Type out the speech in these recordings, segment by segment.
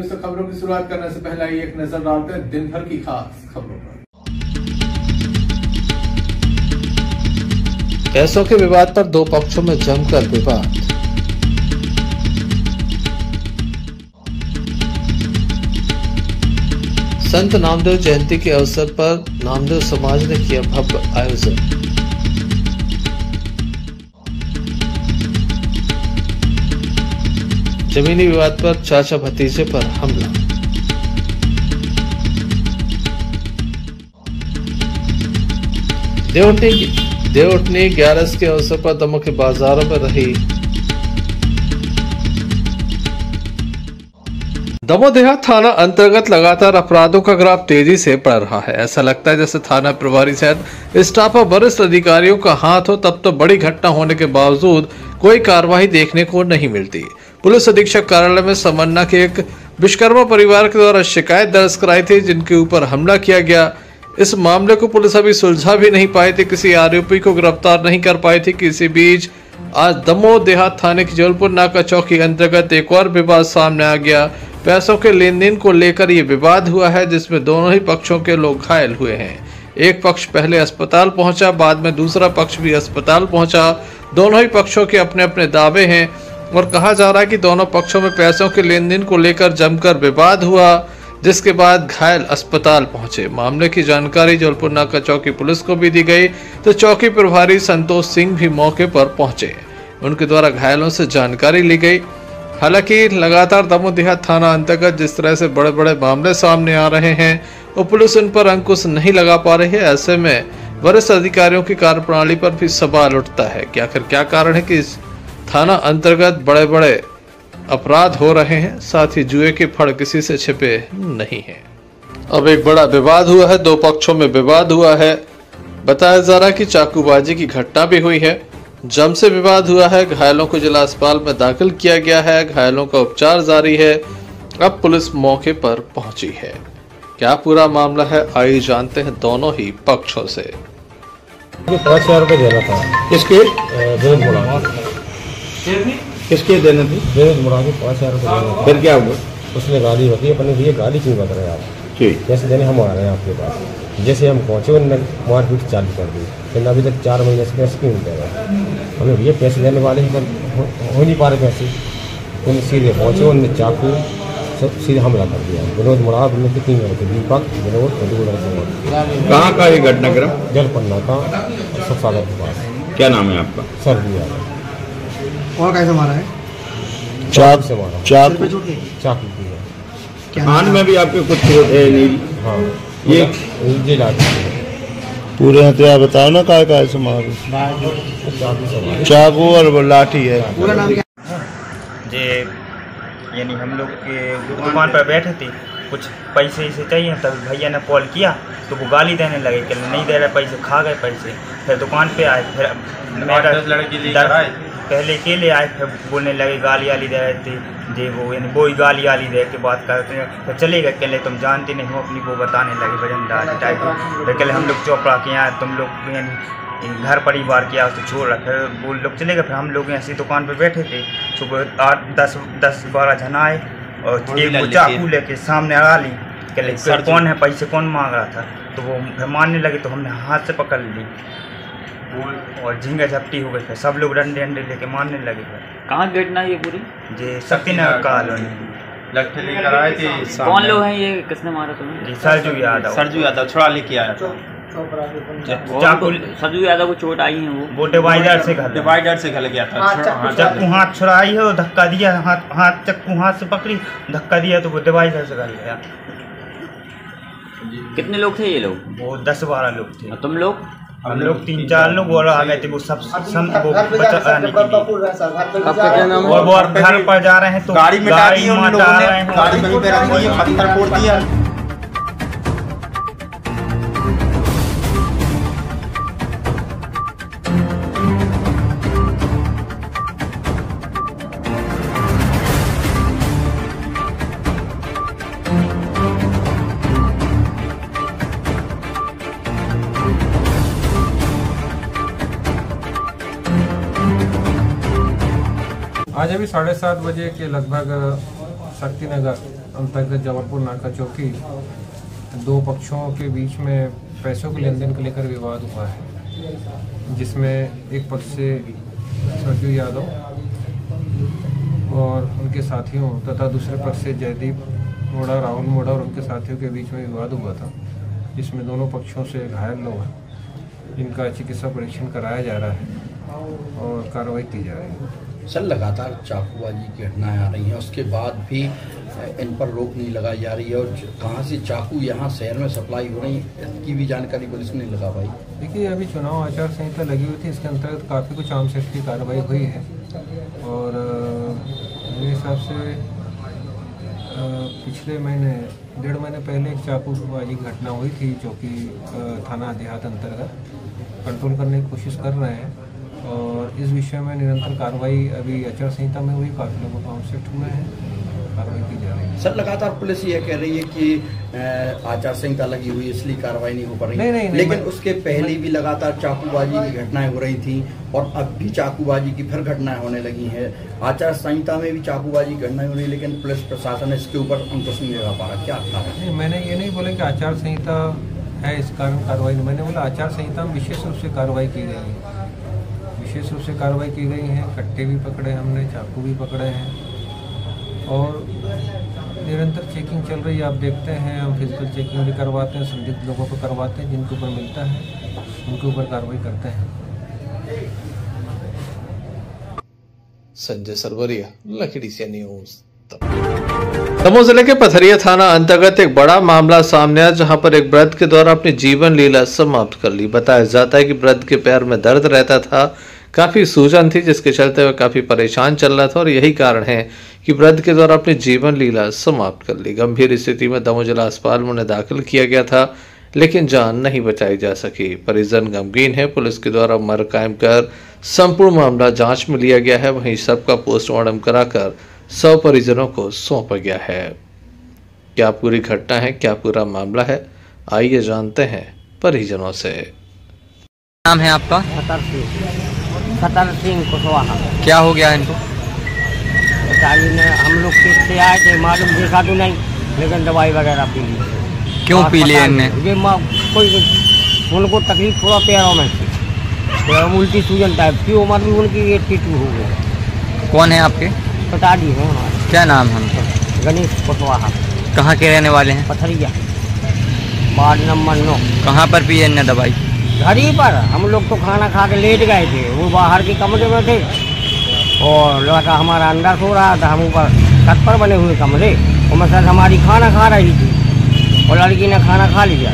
दोस्तों, खबरों की शुरुआत करने से पहले आइए एक नजर डालते हैं दिन भर की खास खबरों पर। पैसों के विवाद पर दो पक्षों में जमकर विवाद। संत नामदेव जयंती के अवसर पर नामदेव समाज ने किया भव्य आयोजन। जमीनी विवाद पर चाचा भतीजे पर हमला। देवउठनी 11 के अवसर पर दमोह के बाजारों में रही। दमोह देहात थाना अंतर्गत लगातार अपराधों का ग्राफ तेजी से बढ़ रहा है। ऐसा लगता है जैसे थाना प्रभारी सहित स्टाफ और वरिष्ठ अधिकारियों का हाथ हो, तब तो बड़ी घटना होने के बावजूद कोई कार्रवाई देखने को नहीं मिलती। पुलिस अधीक्षक कार्यालय में समन्ना के एक विश्वकर्मा परिवार के द्वारा शिकायत दर्ज कराई थी, जिनके ऊपर हमला किया गया। इस मामले को पुलिस अभी सुलझा भी नहीं पाई थी, किसी आरोपी को गिरफ्तार नहीं कर पाई थी। किसी बीच आज दमोह देहात थाने की जबलपुर नाका चौकी अंतर्गत एक और विवाद सामने आ गया। पैसों के लेन देन को लेकर ये विवाद हुआ है, जिसमें दोनों ही पक्षों के लोग घायल हुए हैं। एक पक्ष पहले अस्पताल पहुंचा, बाद में दूसरा पक्ष भी अस्पताल पहुंचा। दोनों ही पक्षों के अपने अपने दावे हैं और कहा जा रहा है कि दोनों पक्षों में पैसों के लेन देन को लेकर जमकर विवाद हुआ, जिसके बाद घायल अस्पताल पहुंचे। मामले की जानकारी जबलपुर नाका चौकी पुलिस को भी दी गई, तो चौकी प्रभारी संतोष सिंह भी मौके पर पहुंचे। उनके द्वारा घायलों से जानकारी ली गई। हालांकि लगातार दमोह देहात थाना अंतर्गत जिस तरह से बड़े बड़े मामले सामने आ रहे हैं और पुलिस उन पर अंकुश नहीं लगा पा रही है, ऐसे में वरिष्ठ अधिकारियों की कार्यप्रणाली पर भी सवाल उठता है कि आखिर क्या कारण है कि इस थाना अंतर्गत बड़े बड़े अपराध हो रहे हैं, साथ ही जुए के फड़ किसी से छिपे नहीं हैं। अब एक बड़ा विवाद हुआ है, दो पक्षों में विवाद हुआ है। बताया जा रहा है कि चाकूबाजी की घटना भी हुई है, जम से विवाद हुआ है। घायलों को जिला अस्पताल में दाखिल किया गया है, घायलों का उपचार जारी है। अब पुलिस मौके पर पहुंची है। क्या पूरा मामला है, आइए जानते हैं दोनों ही पक्षों से। 5,000 रुपये देना था। किसके? किसके देने थे? मुड़ा के 5,000 रुपये देना था। फिर क्या हुआ? उसने गाली बती, अपने भैया गाली क्यों बता रहे हैं आप? ठीक, कैसे देने हम आ रहे हैं आपके पास। जैसे हम पहुँचे उन्होंने मारपीट चालू कर दी। फिर अभी तक 4 महीने से पैसे क्यों दे रहे हैं? हमें भैया पैसे देने वाले ही हो नहीं पा रहे पैसे। उन्हें सीधे पहुँचे, उन्होंने चाकू सब सीधे हमला कर दिया। विनोद मुड़ा ने कितनी लड़के, दीपक, विनोद, कहाँ का ये घटनाक्रम? जलपन्ना का सब सागर के पास। क्या नाम है आपका? सर दिया। और कैसे मारा है? चाकू से मारा। चाकू की है। कान में भी आपके कुछ नील? हाँ, ये लाठी है। पूरे हथियार बताओ ना, काय से मारो? चाकू और लाठी है। पूरा नाम क्या? जे यानी हम लोग के दुकान पर बैठे थे, कुछ पैसे से चाहिए, तब भैया ने कॉल किया तो वो गाली देने लगे कि नहीं दे रहे पैसे, खा गए पैसे। फिर दुकान पे आए, फिर मेरा पहले अकेले आए, फिर बोलने लगे गाली वाली दे रहे थे जे वो, यानी वो ही गाली वाली दे के बात करते हैं। फिर चले गए, कहले तुम जानते नहीं हो अपनी, वो बताने लगे वजनदार टाइप। फिर कहले हम लोग चौपड़ा के यहाँ, तुम लोग यानी घर परिवार किया उसको छोड़ रहा। फिर वो लोग चले गए। फिर हम लोग ऐसी दुकान पे बैठे थे, सुबह 8-10-12 जन आए और एक वो चाकू लेके सामने आ ली। कहले सर कौन है, पैसे कौन मांग रहा था? तो वो फिर मारने लगे, तो हमने हाथ से पकड़ ली और झींगा झपटी हो गई। फिर सब लोग डंडे अंडे लेके मारने लगे। कहाँ घटना ये पूरी? जी शक्तिनगर कॉलोनी। लट्ठे लेकर आए थे। कौन लोग हैं ये, किसने मारा तुम्हें? जी सरजू यादव। सरजू यादव छुड़ा लेके आया था। सरजू यादव को चोट आई है? वो डिवाइडर से गल गया था। चक्कू हाथ छुड़ाई है, धक्का दिया, हाथ चक्कू हाथ से पकड़ी, धक्का दिया तो वो डिवाइडर से गल गया। कितने लोग थे ये लोग? वो 10-12 लोग थे। तुम लोग? हम लोग 3-4 लोग और आ गए थे। वो सब वो बचाने के लिए, और वो घर पर जा रहे हैं तो गाड़ी में गाड़ी वहीं पे रख दी है, पत्थर फोड़ दिया। आज अभी 7:30 बजे के लगभग शक्तिनगर अंतर्गत जबलपुर नाका चौकी दो पक्षों के बीच में पैसों के लेन देन को लेकर विवाद हुआ है, जिसमें एक पक्ष से सरजू यादव और उनके साथियों तथा दूसरे पक्ष से जयदीप मोड़ा, राहुल मोड़ा और उनके साथियों के बीच में विवाद हुआ था, जिसमें दोनों पक्षों से घायल लोग हैं, जिनका चिकित्सा परीक्षण कराया जा रहा है और कार्रवाई की जा रही है। सर, लगातार चाकूबाजी की घटनाएं आ रही हैं, उसके बाद भी इन पर रोक नहीं लगाई जा रही है, और कहां से चाकू यहां शहर में सप्लाई हो रही है इसकी भी जानकारी पुलिस ने लगा पाई। देखिए, अभी चुनाव आचार संहिता लगी हुई थी, इसके अंतर्गत काफ़ी कुछ आर्म्स एक्ट की कार्रवाई हुई है और मेरे हिसाब से पिछले महीने 1.5 महीने पहले एक चाकूबाजी की घटना हुई थी, जो कि थाना देहात अंतर्गत कंट्रोल करने की कोशिश कर रहे हैं और इस विषय में निरंतर कार्रवाई अभी आचार संहिता में हुई, काफ़ी लोगों को आर्म्स एक्ट हुए हैं, कार्रवाई की जा रही है। सर, लगातार पुलिस ये कह रही है कि आचार संहिता लगी हुई इसलिए कार्रवाई नहीं हो पा रही। नहीं, लेकिन उसके पहले भी लगातार चाकूबाजी की घटनाएं हो रही थी और अब भी चाकूबाजी की फिर घटनाएं होने लगी हैं। आचार संहिता में भी चाकूबाजी की घटनाएं हो रही, लेकिन पुलिस प्रशासन इसके ऊपर अंकुश नहीं लगा पा रहा, क्या कारण है? मैंने ये नहीं बोला कि आचार संहिता है इस कारण कार्रवाई नहीं, मैंने बोला आचार संहिता में विशेष रूप से कार्रवाई की गई है, विशेष रूप से कार्रवाई की गई है। कट्टे भी पकड़े हमने, चाकू भी पकड़े हैं और निरंतर चेकिंग चल रही है। आप देखते हैं, हम फिजिकल चेकिंग भी करवाते हैं, संदिग्ध लोगों को करवाते हैं, जिनके ऊपर मिलता है उनके ऊपर कार्रवाई करते हैं। संजय सरवरिया, लखीडीसी से न्यूज। दमोह जिले के पथरिया थाना अंतर्गत एक बड़ा मामला सामने आया, जहां पर एक वृद्ध के द्वारा अपनी जीवन लीला समाप्त कर ली। बताया जाता है कि वृद्ध के पैर में दर्द रहता था, काफी सूजन थी, जिसके चलते वह काफी परेशान चल रहा था और यही कारण है कि वृद्ध के द्वारा अपनी जीवन लीला समाप्त कर ली। गंभीर स्थिति में दमोह जिला अस्पताल में उन्हें दाखिल किया गया था, लेकिन जान नहीं बचाई जा सकी। परिजन गमगीन है। पुलिस के द्वारा मर कायम कर संपूर्ण मामला जांच में लिया गया है। वहीं सबका पोस्टमार्टम कराकर 100 परिजनों को सौंपा गया है। क्या पूरी घटना है, क्या पूरा मामला है, आइए जानते हैं परिजनों से। नाम है आपका? सतर सिंह कुशवाहा। क्या हो गया इनको? हम लोग खेत से आए थे, मालूम देखा तो नहीं, लेकिन दवाई वगैरह पी ली। क्यों पी ली इनने? ये कोई उनको तकलीफ थोड़ा पैरों में थी, पैरों में उल्टी सूजन टाइप की, उम्र भी उनकी 82 हो गई। कौन है आपके? पिताजी हैं हमारे। क्या नाम है उनका? गणेश कुशवाहा। कहाँ के रहने वाले हैं? Pathariya, ward number 9। कहाँ पर पी इनने दवाई? घर ही पर। हम लोग तो खाना खा के लेट गए थे, वो बाहर के कमरे में थे और लड़का हमारा अंदर सो रहा था, हम ऊपर छत पर बने हुए कमरे, और मैं सर हमारी खाना खा रही थी और लड़की ने खाना खा लिया।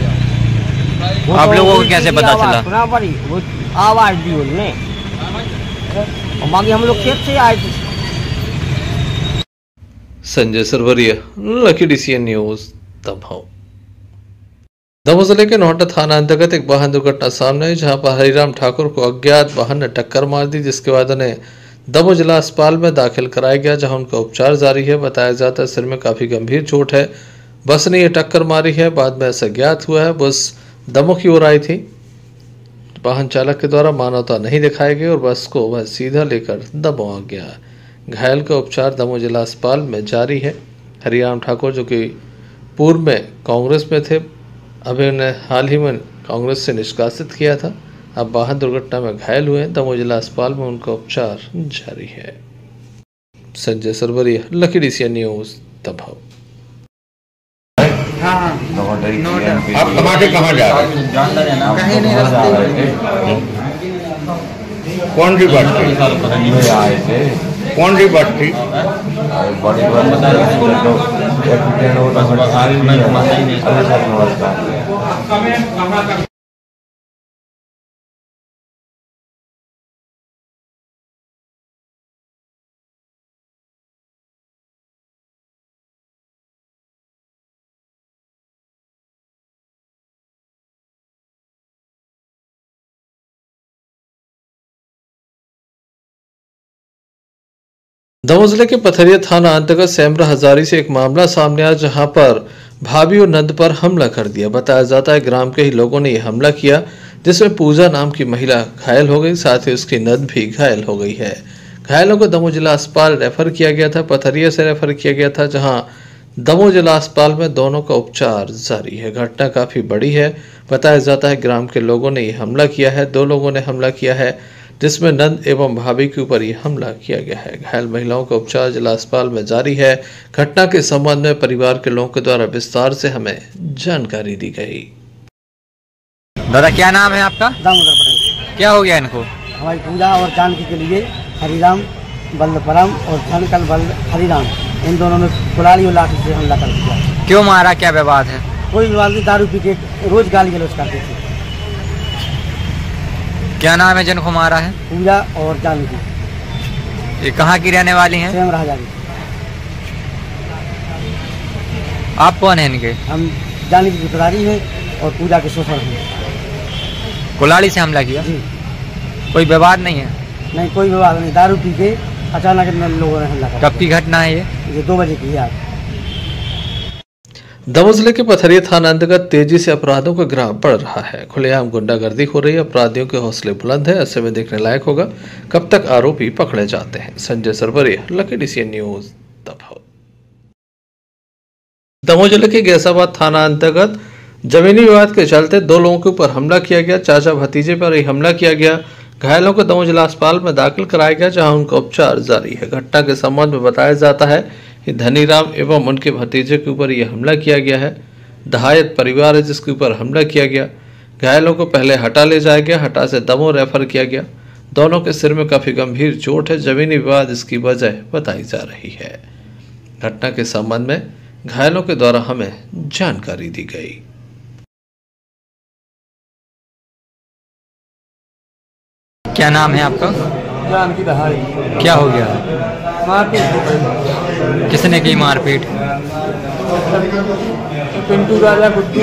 आप लोगों को कैसे पता चला? सुना पड़ी, वो आवाज दी उन्होंने, और बाकी हम लोग खेत से आए थे। संजय सरवरिया, लखीडीसी न्यूज, दमोह। दमोह जिले के नौहट्टा थाना अंतर्गत एक वाहन दुर्घटना सामने आई, जहां पर हरिराम ठाकुर को अज्ञात वाहन ने टक्कर मार दी, जिसके बाद उन्हें दमोह जिला अस्पताल में दाखिल कराया गया, जहां उनका उपचार जारी है। बताया जाता है सिर में काफी गंभीर चोट है। बस ने यह टक्कर मारी है, बाद में ऐसा ज्ञात हुआ है बस दमोह की ओर आई थी। वाहन चालक के द्वारा मानवता नहीं दिखाई गई और बस को वह सीधा लेकर दमोह आ गया। घायल का उपचार दमोह जिला अस्पताल में जारी है। हरिराम ठाकुर, जो कि पूर्व में कांग्रेस में थे, अभी उन्हें हाल ही में कांग्रेस से निष्कासित किया था, अब वाहन दुर्घटना में घायल हुए। दमोह जिला अस्पताल में उनका उपचार जारी है। संजय सरवरिया, लखीडीसी न्यूज, दमोह। आप कहाँ से कहाँ जा रहे हैं? कहीं नहीं, रास्ते कौन सी बस थी? कौन सी बस थी? दमोह जिले के पथरिया थाना अंतर्गत सेमरा हजारी से एक मामला सामने आया, जहां पर भाभी और नंद पर हमला कर दिया। बताया जाता है ग्राम के ही लोगों ने यह हमला किया, जिसमें पूजा नाम की महिला घायल हो गई, साथ ही उसकी नंद भी घायल हो गई है। घायलों को दमोह जिला अस्पताल रेफर किया गया था, पथरिया से रेफर किया गया था, जहां दमोह जिला अस्पताल में दोनों का उपचार जारी है। घटना काफी बड़ी है। बताया जाता है ग्राम के लोगों ने ये हमला किया है। 2 लोगों ने हमला किया है, जिसमें नंद एवं भाभी के ऊपर ये हमला किया गया है। घायल महिलाओं का उपचार जिला अस्पताल में जारी है। घटना के संबंध में परिवार के लोगों के द्वारा विस्तार से हमें जानकारी दी गई। दादा क्या नाम है आपका? दामोदर पटेल। क्या हो गया इनको? हमारी पूजा और जानकी के लिए हरिराम बल्लभरम और धनकल बल्ल हरिराम, इन दोनों ने कुलाड़ी और लाठी से हमला कर दिया। क्यों मारा, क्या विवाद है? कोई विवाद नहीं, दारू पी के रोज गाली गलौज करते थे। क्या नाम है जिनको मारा है? पूजा और जानकी। ये कहाँ की रहने वाली हैं? स्वयं राजा। आप कौन है इनके? हम जानकी की पुजारी हैं और पूजा के ससुर हैं। कुलाड़ी से हमला किया? जी। कोई विवाद नहीं है? नहीं, कोई विवाद नहीं, दारू पी के अचानक लोगों ने हमला कर। कब की घटना है ये? 2 बजे की आज। दमोह जिले के पथरिया थाना अंतर्गत तेजी से अपराधों का ग्राफ बढ़ रहा है। खुलेआम गुंडागर्दी हो रही है। अपराधियों के हौसले बुलंद है। ऐसे में देखने लायक होगा कब तक आरोपी पकड़े जाते हैं। Sanjay Sarvariya, lucky DCN news, Damoh. Damoh जिले के गैसाबाद थाना अंतर्गत जमीनी विवाद के चलते 2 लोगों के ऊपर हमला किया गया। चाचा भतीजे पर ही हमला किया गया। घायलों को दमोह जिला अस्पताल में दाखिल कराया गया, जहां उनका उपचार जारी है। घटना के संबंध में बताया जाता है कि धनीराम एवं उनके भतीजे के ऊपर यह हमला किया गया है। दहायत परिवार है जिसके ऊपर हमला किया गया। घायलों को पहले हटा ले जाया गया, हटा से दमोह रेफर किया गया। दोनों के सिर में काफी गंभीर चोट है। जमीनी विवाद इसकी वजह बताई जा रही है। घटना के संबंध में घायलों के द्वारा हमें जानकारी दी गई। क्या नाम है आपका? जानकी दहाड़ी। क्या हो गया? मारपीट। किसने की मारपीट? पिंटू राजा, गुड्डू,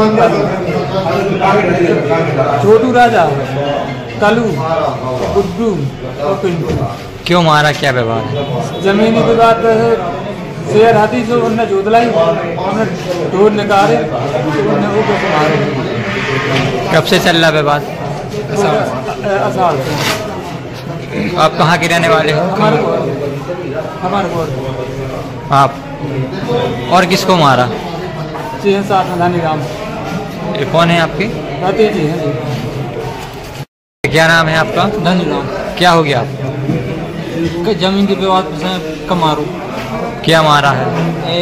छोटू राजा, कलू, गुड्डू और पिंटू। क्यों मारा, क्या व्यवहार है? जमीनी विवाद है। शेर हाथी जो उन्हें जोतलाई, उन्हें ढोल निकाले, उन्हें वो कैसे मारे। कब से चल रहा विवाद? असाल। आप कहाँ के रहने वाले हो? हमारे आप और किसको मारा? धनीराम। ये कौन है आपके? भतीजे हैं। क्या नाम है आपका? धनीराम। क्या हो गया आपको? जमीन के विवाद से कमारू। क्या मारा है?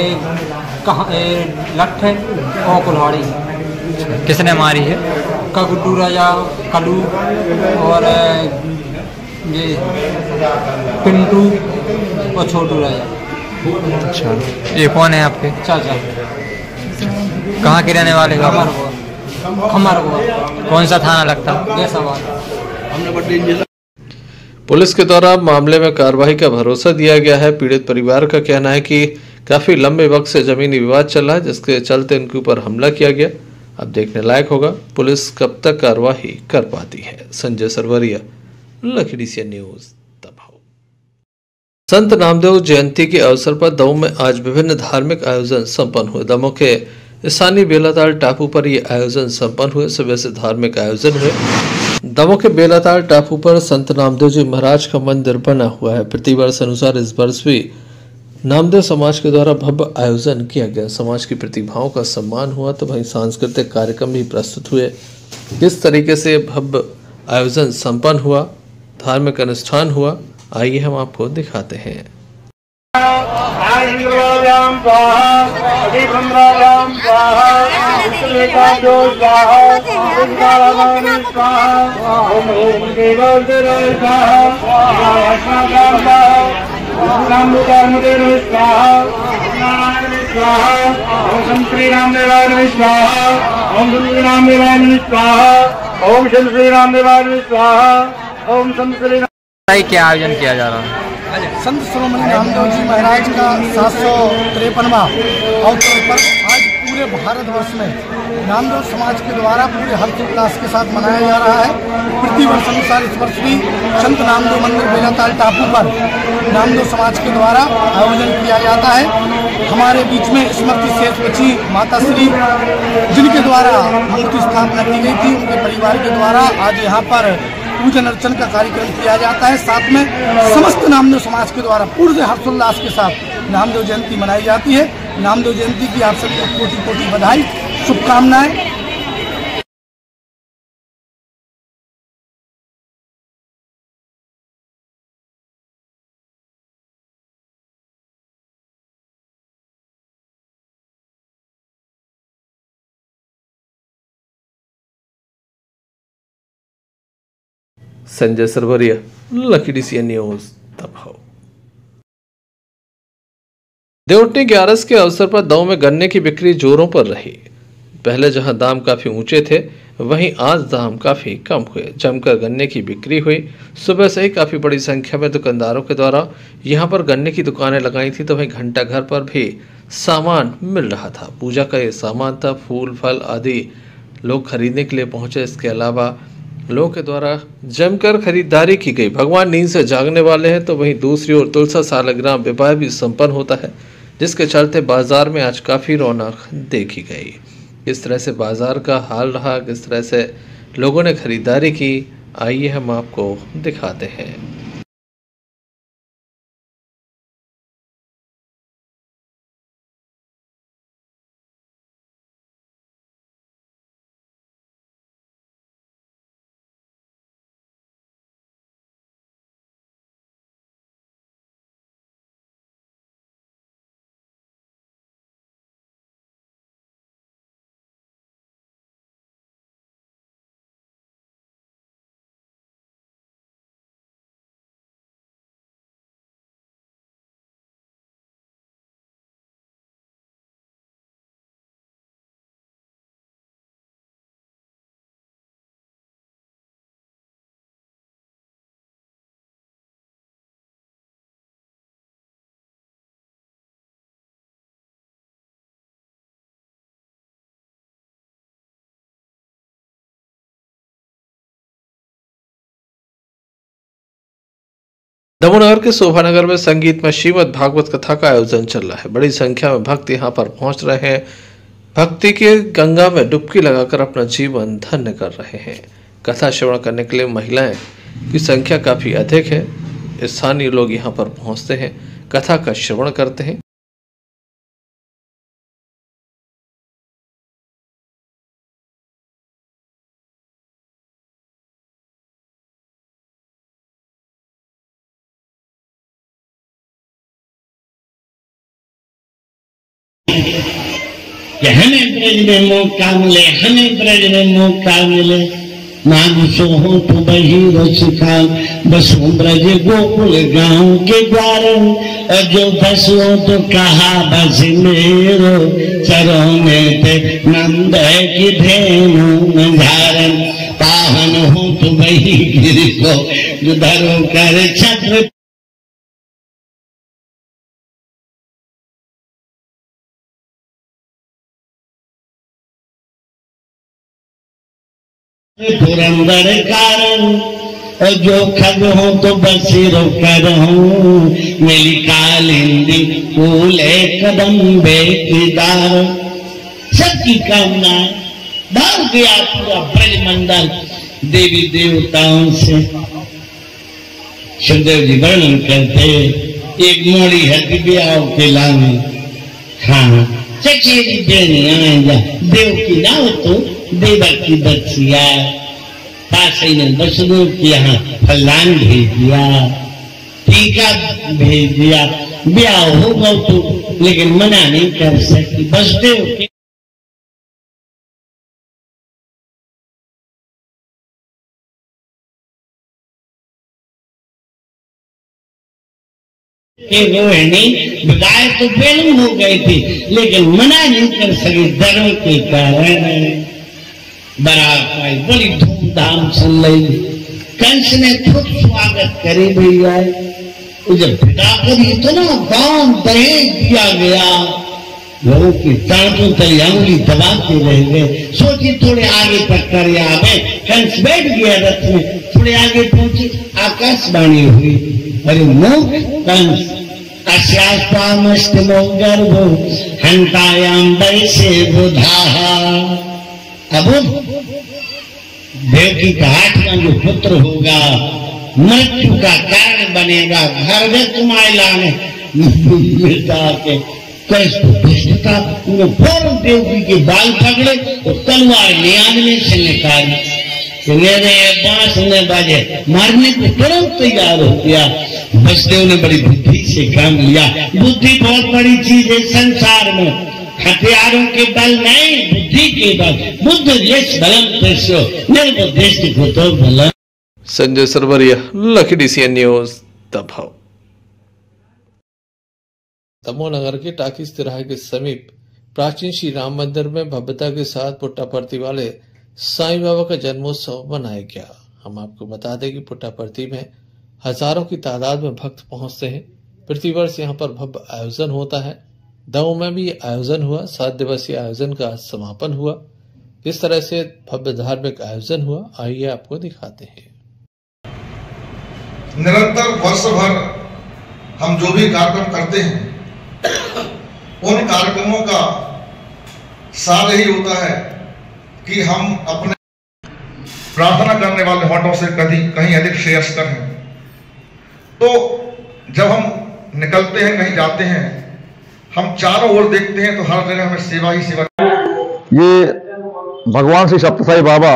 लठ है और कुल्हाड़ी। किसने मारी है? का गुड्डू राजा, कलू और ये पिंटू और छोटू राजा। अच्छा, ये कौन है आपके? चाचा। कहाँ के रहने वाले हो? खमरगोवा। कौन सा थाना लगता? गैसाबाद। पुलिस के द्वारा मामले में कार्रवाई का भरोसा दिया गया है। पीड़ित परिवार का कहना है कि काफी लंबे वक्त से जमीनी विवाद चल रहा है, जिसके चलते इनके ऊपर हमला किया गया। अब देखने लायक होगा पुलिस कब तक कार्रवाई कर पाती है। Sanjay Sarvariya, lucky DCN news, Damoh. Sant Namdev जयंती के अवसर पर दमोह में आज विभिन्न धार्मिक आयोजन संपन्न हुए। दमोह के स्थानीय बेलाताल टापू पर ये आयोजन संपन्न हुए। सुबह से धार्मिक आयोजन हुए। दमोह के बेलाताल टापू पर संत नामदेव जी महाराज का मंदिर बना हुआ है। प्रतिवर्ष अनुसार इस वर्ष भी नामदेव समाज के द्वारा भव्य आयोजन किया गया। समाज की प्रतिभाओं का सम्मान हुआ तो वहीं सांस्कृतिक कार्यक्रम भी प्रस्तुत हुए। किस तरीके से भव्य आयोजन संपन्न हुआ, धार्मिक अनुष्ठान हुआ, आइए हम आपको दिखाते हैं। ओम श्री रामदेवाय स्वाहा। ओम श्री रामदेवाय स्वाहा। ओम श्री रामदेवाय स्वाहा। ओम श्री। क्या आयोजन किया जा रहा है? संत श्रोमणी नामदेव जी महाराज का 753वां अवतार पर्व आज पूरे भारतवर्ष में नामदेव समाज के द्वारा पूरे हर्षोल्लास के साथ मनाया जा रहा है। प्रतिवर्ष अनुसार इस वर्ष भी संत नामदेव मंदिर बेलाताल टापू पर नामदेव समाज के द्वारा आयोजन किया जाता है। हमारे बीच में स्मृति शेष बची माता श्री, जिनके द्वारा मूर्ति स्थापना की गई थी, उनके परिवार के द्वारा आज यहाँ पर पूजन अर्चन का कार्यक्रम किया जाता है। साथ में समस्त नामदेव समाज के द्वारा पूर्ण हर्षोल्लास के साथ नामदेव जयंती मनाई जाती है। नामदेव जयंती की आप सबको कोटि कोटि बधाई, शुभकामनाएं। Sanjay Sarvariya, lucky DCN news, दबाव। देवउठनी 11 के अवसर पर दऊ में गन्ने की बिक्री जोरों पर रही। पहले जहां दाम काफी ऊंचे थे, वहीं आज दाम काफी कम हुए। जमकर गन्ने की बिक्री हुई। सुबह से ही काफी बड़ी संख्या में दुकानदारों के द्वारा यहां पर गन्ने की दुकानें लगाई थी, तो वहीं घंटा घर पर भी सामान मिल रहा था। पूजा का ये सामान था, फूल फल आदि लोग खरीदने के लिए पहुंचे। इसके अलावा लोगों के द्वारा जमकर खरीदारी की गई। भगवान नींद से जागने वाले हैं, तो वहीं दूसरी ओर तुलसा सालग्राम विवाह भी संपन्न होता है, जिसके चलते बाजार में आज काफी रौनक देखी गई। किस तरह से बाजार का हाल रहा, किस तरह से लोगों ने खरीदारी की, आइए हम आपको दिखाते हैं। दमोह के शोभानगर में संगीत में श्रीमद् भागवत कथा का आयोजन चल रहा है। बड़ी संख्या में भक्त यहां पर पहुंच रहे हैं। भक्ति के गंगा में डुबकी लगाकर अपना जीवन धन्य कर रहे हैं। कथा श्रवण करने के लिए महिलाएं की संख्या काफी अधिक है। स्थानीय लोग यहां पर पहुंचते हैं, कथा का श्रवण करते हैं। कि हमें ब्रज में मौका मिले, हमें ब्रज में मौका मिले। मानसो हो तो बही रसिका बसो ब्रज गोकुल गांव के द्वार, और जो बसो तो कहा बस मेरो, चरों में थे नंद की धेनु धारण। पावन हो तो बही गिर को जो धरो कर छत्र, पुरंदर कारण, और जो खग हो तो बसीरो कर हूँ। मेरी कालिंदी फूले कदम्बे की दार, सबकी कामना भर गया पूरा ब्रजमंडल देवी देवताओं से। सुखदेव जी वर्णन करते, एक मोड़ी है दिव्याओं के लाने। हाँ, चचेरी बेनी आएगा देव की नाव तो देवर की बच्चिया। पासी ने बसरू के यहाँ फलान भेज दिया, टीका भेज दिया, ब्याह होगा तो, लेकिन मना नहीं कर सकती। बसदेव के रोहिणी विदाई तो पहले हो गई थी, लेकिन मना नहीं कर सके धर्म के कारण। बारात आई, बड़ी धूमधाम से लई। कंस ने खूब स्वागत करे भैया। जब विदा करी तो ना दान दहेज दिया गया। लोगों की टांगों तले अंगुली दबाते रह गए। सोची थोड़े आगे तक कर आवे। कंस बैठ गया रथ में, थोड़े आगे पहुंची, आकाशवाणी हुई, अरे मूर्ख कंस, अस्यास्तामस्तिमो गर्भो हंतायाम वैसे बुधाहा। अब देवकी का 8वां जो पुत्र होगा मृत्यु का कारण बनेगा। घर में तुम्हारे लाने मिटा के कैसे था, उन्होंने फौरन देव जी के बाल पकड़े और तलवार ले आदमी से निकाली। बांस ने बाजे मारने को तुरंत तैयार हो गया। बसदेव ने बड़ी बुद्धि से काम लिया। बुद्धि बहुत बड़ी चीज है संसार में, हथियारों के बल नहीं, बुद्धि के बल। बुद्ध यश बलम पेशो निर्बुद्धिष्ट भूतो बलम। Sanjay Sarvariya, lucky DCN news, Damoh. Damoh नगर के टाकिस तिराहे के समीप प्राचीन श्री राम मंदिर में भव्यता के साथ पुट्टापर्थी वाले साईं बाबा का जन्मोत्सव मनाया गया। हम आपको बता दें कि पुट्टापर्थी में हजारों की तादाद में भक्त पहुंचते हैं। प्रतिवर्ष यहाँ पर भव्य आयोजन होता है। दमोह में भी ये आयोजन हुआ। 7 दिवसीय आयोजन का समापन हुआ। किस तरह से भव्य धार्मिक आयोजन हुआ, आइए आपको दिखाते हैं। निरंतर वर्ष भर हम जो भी कार्यक्रम करते हैं, उन कार्यक्रमों का सार यही होता है कि हम अपने प्रार्थना करने वाले होठों से कहीं अधिक श्रेयस्कर हैं। तो जब हम निकलते हैं, कहीं जाते हैं, हम चारों ओर देखते हैं तो हर जगह हमें सेवा ही सेवा। ये भगवान श्री सत्यसाई बाबा,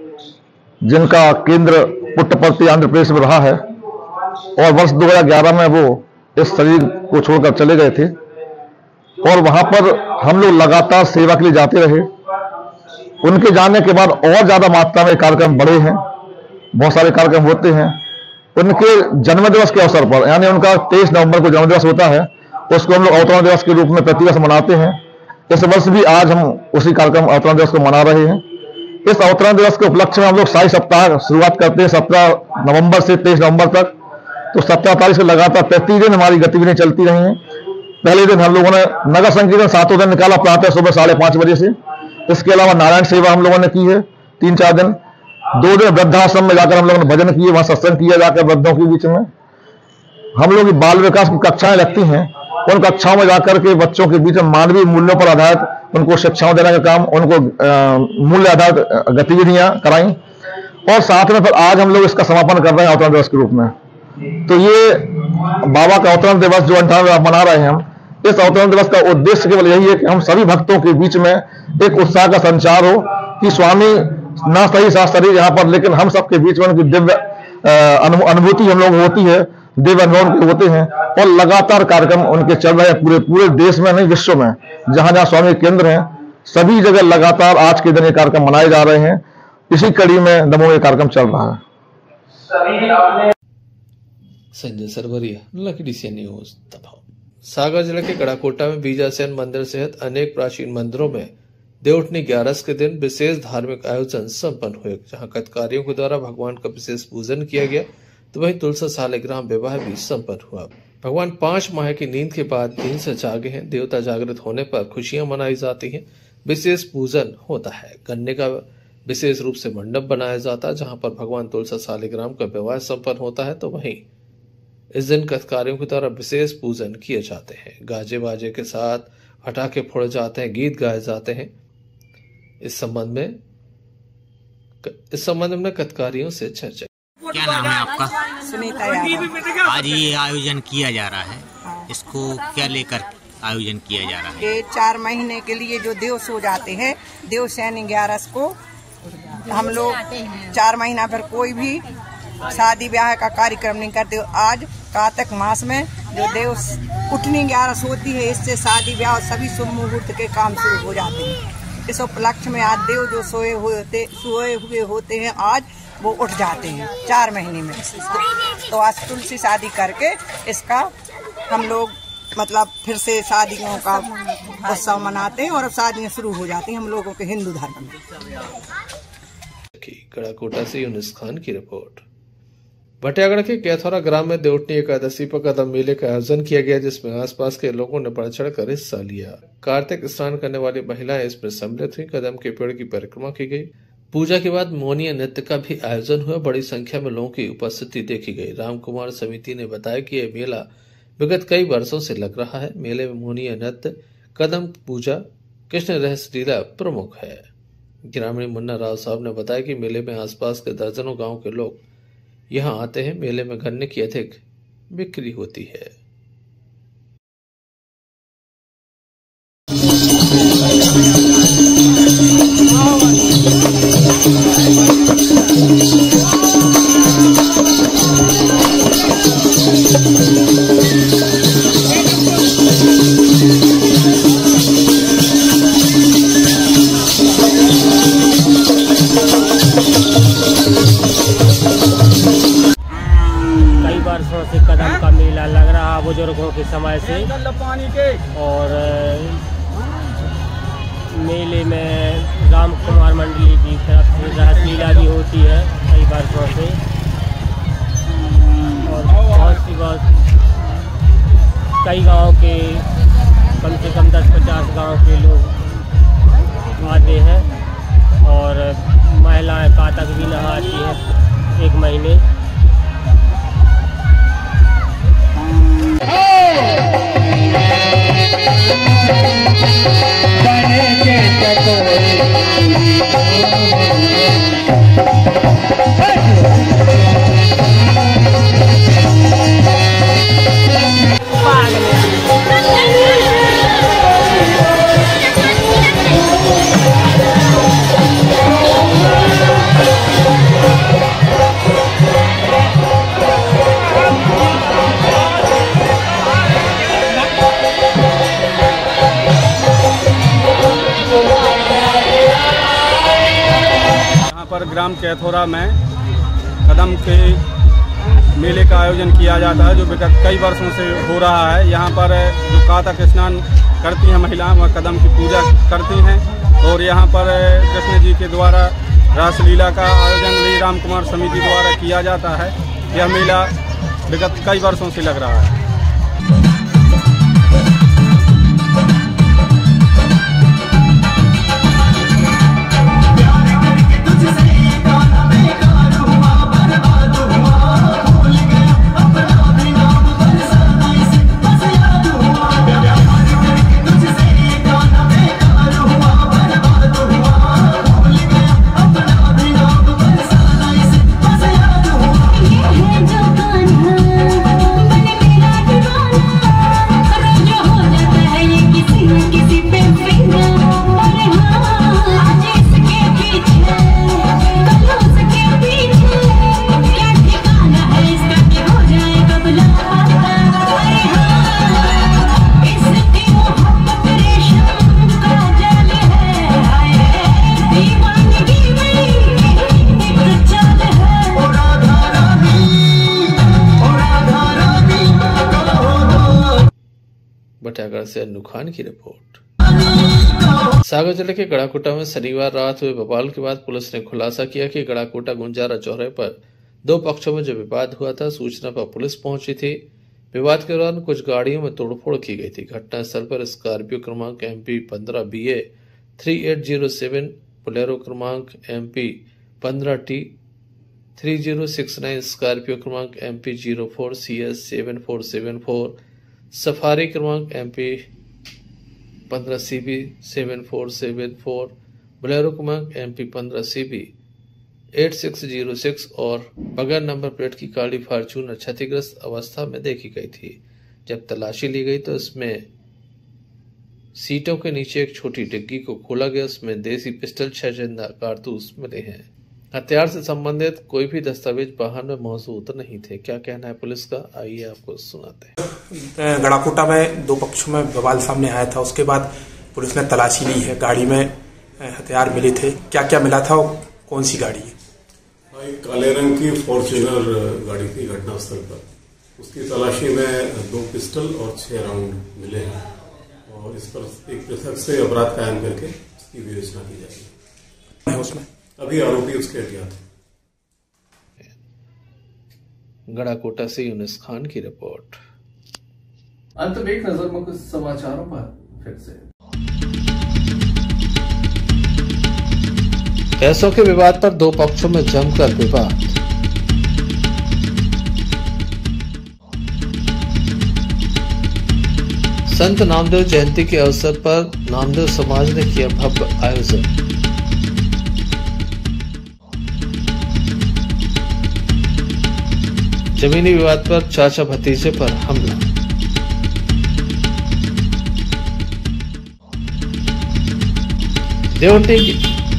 जिनका केंद्र पुट्टपर्थी आंध्र प्रदेश में रहा है और वर्ष 2011 में वो इस शरीर को छोड़कर चले गए थे, और वहां पर हम लोग लगातार सेवा के लिए जाते रहे। उनके जाने के बाद और ज्यादा मात्रा में कार्यक्रम बढ़े हैं, बहुत सारे कार्यक्रम होते हैं। उनके जन्मदिवस के अवसर पर, यानी उनका 23 नवंबर को जन्मदिवस होता है, उसको हम लोग अवतरण दिवस के रूप में प्रतिवर्ष मनाते हैं। इस वर्ष भी आज हम उसी कार्यक्रम अवतरण दिवस को मना रहे हैं। इस अवतरण दिवस के उपलक्ष्य में हम लोग साई सप्ताह शुरुआत करते हैं 17 नवंबर से 23 नवंबर तक। तो 17 तारीख से लगातार 33 दिन हमारी गतिविधियां चलती रही हैं। पहले दिन हम लोगों ने नगर संकीर्तन 7 दिन निकाला, प्रातः सुबह 5:30 बजे से। इसके अलावा नारायण सेवा हम लोगों ने की है 3-4 दिन। 2 दिन वृद्धाश्रम में जाकर हम लोगों ने भजन किए, वहां सत्संग किया जाकर वृद्धों के बीच में। हम लोग बाल विकास की कक्षाएं लगती हैं, उन कक्षाओं में जाकर के बच्चों के बीच में मानवीय मूल्यों पर आधारित उनको शिक्षाओं देने का काम, उनको मूल्य आधारित गतिविधियां कराई। और साथ में फिर आज हम लोग इसका समापन कर रहे हैं अवतरण दिवस के रूप में। तो ये बाबा का अवतरण दिवस जो 58वां मना रहे हैं हम, इस अवतरण दिवस का उद्देश्य केवल यही है कि हम सभी भक्तों के बीच में एक उत्साह का संचार हो कि स्वामी ना सही शरीर यहाँ पर, लेकिन हम सबके बीच में उनकी दिव्य अनुभूति हम लोग होती है, दिव्य अनुभव होते हैं। और लगातार कार्यक्रम उनके चल रहे हैं पूरे देश में, नहीं विश्व में, जहां जहां स्वामी केंद्र हैं सभी जगह लगातार आज के दिन ये कार्यक्रम मनाए जा रहे हैं। इसी कड़ी में दमोह में कार्यक्रम चल रहा है। Sanjay Sarvariya, lucky DCN news, Damoh. Sagar जिले के कड़ाकोटा में बीजासेन मंदिर सहित अनेक प्राचीन मंदिरों में देवउठनी 11 के दिन विशेष धार्मिक आयोजन संपन्न हुए, जहां कथकारियों के द्वारा भगवान का विशेष पूजन किया गया। तो वहीं तुलसा सालिग्राम विवाह भी संपन्न हुआ। भगवान 5 माह की नींद के बाद नींद से जागे हैं। देवता जागृत होने पर खुशियां मनाई जाती हैं, विशेष पूजन होता है। गन्ने का विशेष रूप से मंडप बनाया जाता है, जहां पर भगवान तुलसा सालिग्राम का विवाह संपन्न होता है। तो वहीं इस दिन कथकारियों के द्वारा विशेष पूजन किए जाते हैं। गाजे बाजे के साथ पटाखे फोड़े जाते हैं, गीत गाए जाते हैं। इस संबंध में कथकारियों से चर्चा। क्या नाम है आपका? सुनीता यादव। आज ये आयोजन किया जा रहा है, इसको क्या लेकर आयोजन किया जा रहा है? ये 4 महीने के लिए जो देव सो जाते हैं, देवशयनी 11 को हम लोग 4 महीना भर कोई भी शादी ब्याह का कार्यक्रम नहीं करते। आज कार्तिक मास में जो देव उठनी 11 होती है, इससे शादी ब्याह सभी शुभ मुहूर्त के काम शुरू हो जाते हैं। इस उपलक्ष्य में आज देव जो सोए हुए होते हैं, आज वो उठ जाते हैं 4 महीने में। तो आज तुलसी शादी करके इसका हम लोग मतलब फिर से शादियों का उत्सव मनाते हैं और अब शादियां शुरू हो जाती हैं हम लोगों के हिंदू धर्म में। कड़ाकोटा से यूनुस खान की रिपोर्ट। भटियागढ़ के कैथौरा ग्राम में देवउठनी एकादशी पर कदम मेले का आयोजन किया गया, जिसमें आसपास के लोगों ने बढ़ चढ़ कर हिस्सा लिया। कार्तिक स्नान करने वाली महिलाएं इसमें सम्मिलित हुई। कदम के पेड़ की परिक्रमा की गई। पूजा के बाद मोहनिया नृत्य का भी आयोजन हुआ। बड़ी संख्या में लोगों की उपस्थिति देखी गई। रामकुमार समिति ने बताया कि यह मेला विगत कई वर्षों से लग रहा है। मेले में मोहनिया नृत्य, कदम पूजा, कृष्ण रहस्य लीला प्रमुख है। ग्रामीण मुन्ना राव साहब ने बताया कि मेले में आसपास के दर्जनों गांव के लोग यहां आते हैं। मेले में गन्ने की अधिक बिक्री होती है। वर्षों से कदम का मेला लग रहा बुजुर्गों के समय से, और मेले में राम कुमार मंडली की तरफ से रासलीला भी होती है कई वर्षों से, और बहुत कई गांव के कम से कम 10-50 गांव के लोग आते हैं, और महिलाएं कातक भी नहाती हैं 1 महीने। पर ग्राम कैथोरा में कदम के मेले का आयोजन किया जाता है, जो विगत कई वर्षों से हो रहा है। यहाँ पर जो कातक स्नान करती हैं महिलाएं, वह कदम की पूजा करती हैं, और यहाँ पर कृष्ण जी के द्वारा रासलीला का आयोजन भी राम कुमार समिति द्वारा किया जाता है। यह मेला विगत कई वर्षों से लग रहा है। बटागढ़ से अन्नू खान की रिपोर्ट। सागर जिले के गड़ाकोटा में शनिवार रात हुए बवाल के बाद पुलिस ने खुलासा किया कि गड़ाकोटा गुंजारा चौराहे पर 2 पक्षों में जो विवाद हुआ था, सूचना पर पुलिस पहुंची थी। विवाद के दौरान कुछ गाड़ियों में तोड़फोड़ की गई थी। घटनास्थल पर स्कॉर्पियो क्रमांक MP 15BA 3807, बोलेरो क्रमांक MP 15T 3069, स्कॉर्पियो क्रमांक MP 04CS 7474, सफारी क्रमांक MP 15CB 7474, बोलेरो क्रमांक MP 15CB 8606 और बगैर नंबर प्लेट की काली फॉर्च्यूनर क्षतिग्रस्त अवस्था में देखी गई थी। जब तलाशी ली गई तो इसमें सीटों के नीचे एक छोटी डिग्गी को खोला गया। उसमें देसी पिस्टल, 6 जिंदा कारतूस मिले हैं। हथियार से संबंधित कोई भी दस्तावेज वाहन में मौजूद नहीं थे। क्या कहना है पुलिस का, आइए आपको सुनाते हैं। गड़ाकोटा में 2 पक्षों में बवाल सामने आया था, उसके बाद पुलिस ने तलाशी ली है। गाड़ी में हथियार मिले थे, क्या क्या मिला था और कौन सी गाड़ी है? काले रंग की फॉर्च्यूनर गाड़ी थी घटनास्थल पर। उसकी तलाशी में 2 पिस्टल और 6 राउंड मिले हैं, और इस पर एक पृथक से अपराध कायम करके उसकी विवेचना की जाएगी। उसमें अभी आरोपी उसके अज्ञात है। गड़ाकोटा से यूनुस खान की रिपोर्ट। अंत में एक नजर मुख्य समाचारों पर फिर से। पैसों के विवाद पर 2 पक्षों में जमकर विवाद। संत नामदेव जयंती के अवसर पर नामदेव समाज ने किया भव्य आयोजन। जमीनी विवाद पर चाचा भतीजे पर हमला।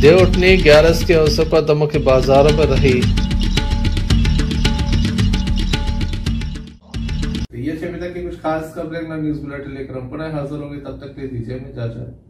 देवउठनी 11 के अवसर पर दमोह के बाजारों में रही। ये अभी तक की कुछ खास खबरें न्यूज़ बुलेटिन लेकर हम पुनः हाजिर होंगे, तब तक के लिए दीजिए इजाजत।